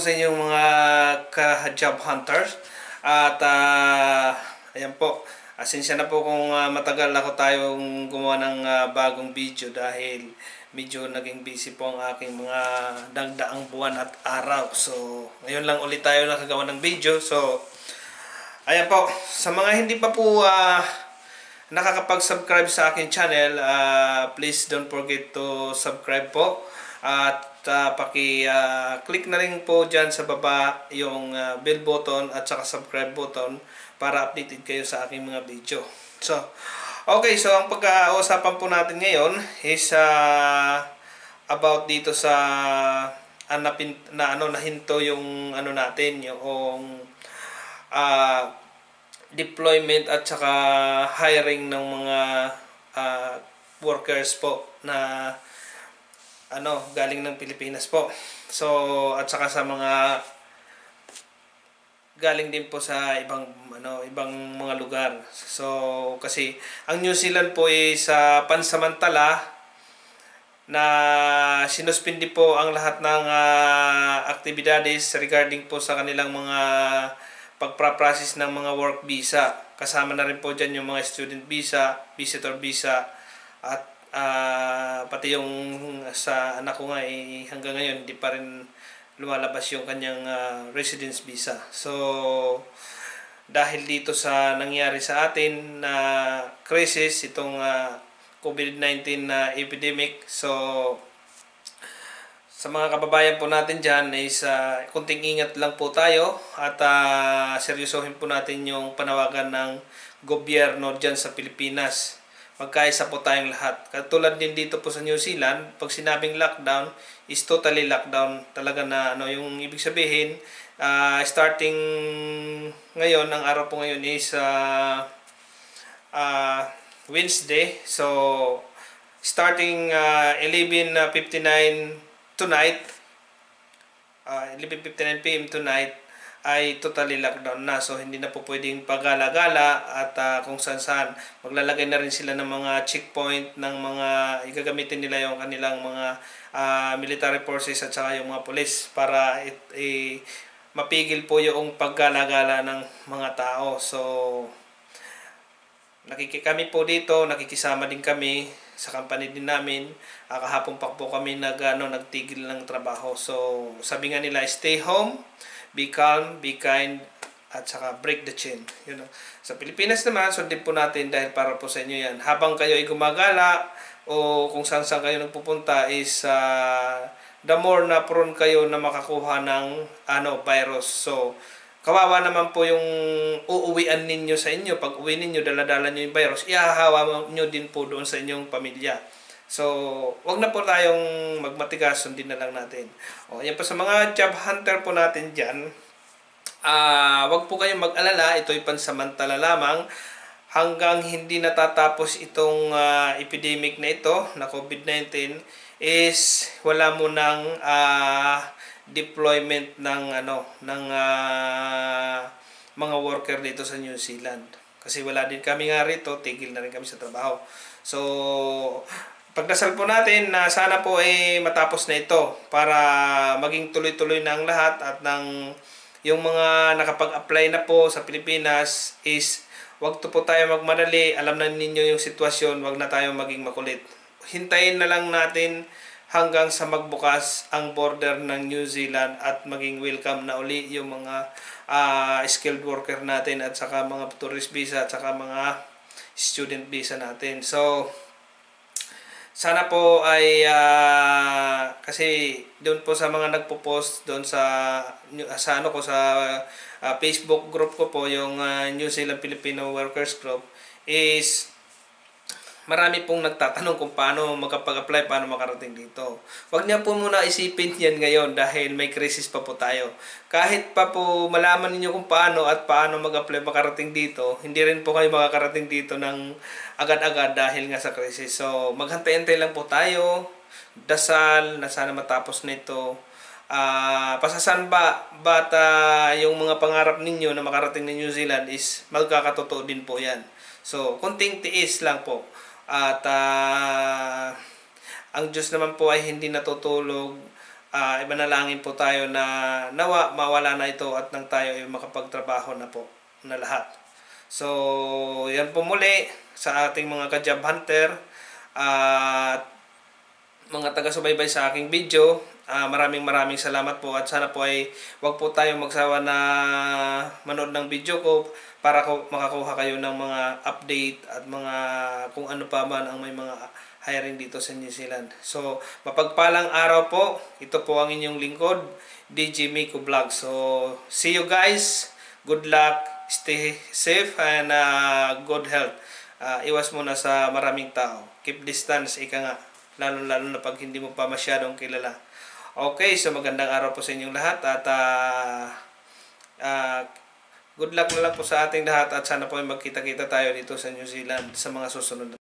sa inyong mga ka-job hunters. At ayan po, asensya na po kung matagal ako tayong gumawa ng bagong video dahil medyo naging busy po ang aking mga dagdaang buwan at araw. So, ngayon lang ulit tayo nakagawa ng video. So, ayan po, sa mga hindi pa po nakakapag-subscribe sa aking channel, please don't forget to subscribe po. At paki-click na rin po dyan sa baba yung bell button at saka subscribe button para updated kayo sa aking mga video. So, okay, so ang pagkausapan po natin ngayon is about dito sa nahinto yung natin, yung deployment at saka hiring ng mga workers po na galing ng Pilipinas po. So, at saka sa mga galing din po sa ibang mga lugar. So, kasi ang New Zealand po ay sa pansamantala na sinuspindi po ang lahat ng aktibidades regarding po sa kanilang mga pagpa-process ng mga work visa. Kasama na rin po dyan yung mga student visa, visitor visa, at pati yung sa anak ko nga hanggang ngayon hindi pa rin lumalabas yung kanyang residence visa. So, dahil dito sa nangyari sa atin na crisis, itong COVID-19 na epidemic, so sa mga kababayan po natin dyan is kunting ingat lang po tayo at seryosohin po natin yung panawagan ng gobyerno dyan sa Pilipinas. Magkaisa po tayong lahat. Katulad din dito po sa New Zealand, pag sinabing lockdown, is totally lockdown. Talaga na yung ibig sabihin, starting ngayon, ang araw po ngayon is Wednesday. So, starting 11:59 tonight, 11:59 PM tonight, ay totally lockdown na. So, hindi na po pwedeng pagala-gala at kung saan-saan. Maglalagay na rin sila ng mga checkpoint ng mga igagamitin nila yung kanilang mga military forces at saka yung mga police para mapigil po yung paggala-gala ng mga tao. So, kami po dito, nakikisama din kami sa company din namin. Kahapon pa po kami nagtigil ng trabaho. So, sabi nga nila, stay home, be calm, be kind, at saka break the chain. Yun. Sa Pilipinas naman, sundin po natin dahil para po sa inyo yan. Habang kayo ay gumagala o kung saan kayo nagpupunta is the more na prone kayo na makakuha ng virus. So, kawawa naman po yung uuwian ninyo sa inyo. Pag uwi ninyo, dala-dala nyo yung virus, ihahawa nyo din po doon sa inyong pamilya. So, wag na po tayong magmatigas, sundin na lang natin. Yan po sa mga job hunter po natin dyan. Wag po kayong mag-alala, ito'y pansamantala lamang hanggang hindi natatapos itong epidemic na ito, na COVID-19, is wala mo ng deployment ng mga worker dito sa New Zealand. Kasi wala din kami nga rito, tigil na rin kami sa trabaho. So, pagdasal po natin na sana po matapos na ito para maging tuloy-tuloy na ang lahat at yung mga nakapag-apply na po sa Pilipinas is wag po tayo magmadali. Alam na ninyo yung sitwasyon, wag na tayo maging makulit. Hintayin na lang natin hanggang sa magbukas ang border ng New Zealand at maging welcome na uli yung mga skilled worker natin at saka mga tourist visa at saka mga student visa natin. So, sana po ay kasi doon po sa mga nagpo-post doon sa Facebook group ko po, yung New Zealand Filipino Workers Group, is marami pong nagtatanong kung paano makapag-apply, paano makarating dito. Huwag niya po muna isipin yan ngayon dahil may crisis pa po tayo. Kahit pa po malaman ninyo kung paano at paano mag-apply makarating dito, hindi rin po kayo makakarating dito ng agad-agad dahil nga sa crisis. So, maghantay-antay lang po tayo. Dasal na sana matapos na ito. Pasasan ba yung mga pangarap ninyo na makarating ng New Zealand is magkakatotoo din po yan. So, kunting tiis lang po. At ang Diyos naman po ay hindi natutulog imanalangin po tayo na nawa mawala na ito at nang tayo ay makapagtrabaho na po na lahat. So, yan po muli sa ating mga ka-job hunter at mga taga-subaybay sa aking video. Maraming salamat po at sana po ay wag po tayo magsawa na manood ng video ko para makakuha kayo ng mga update at mga kung ano pa man ang may mga hiring dito sa New Zealand. So, mapagpalang araw po. Ito po ang inyong lingkod, DJ Miko Vlog. So, see you guys. Good luck. Stay safe and good health. Iwas muna sa maraming tao. Keep distance, ika nga. Lalo na pag hindi mo pa masyadong kilala. Okay, so magandang araw po sa inyong lahat at good luck na lang po sa ating lahat at sana po ay magkita-kita tayo dito sa New Zealand sa mga susunod.